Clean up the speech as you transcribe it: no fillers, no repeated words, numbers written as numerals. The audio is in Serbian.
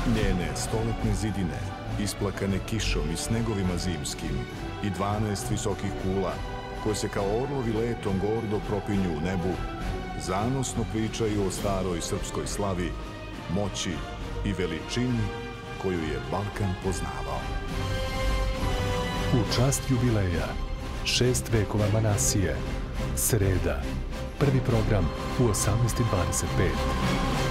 Njene stoletne zidine, isplakane kišom i snegovima zimskim, i 12 visokih kula, koje se kao orlovi letom gordo propinju u nebu, zanosno pričaju o staroj srpskoj slavi, moći i veličini koju je Balkan poznavao. U čast jubileja, 6 vekova Manasije, sreda, prvi program u 18:25.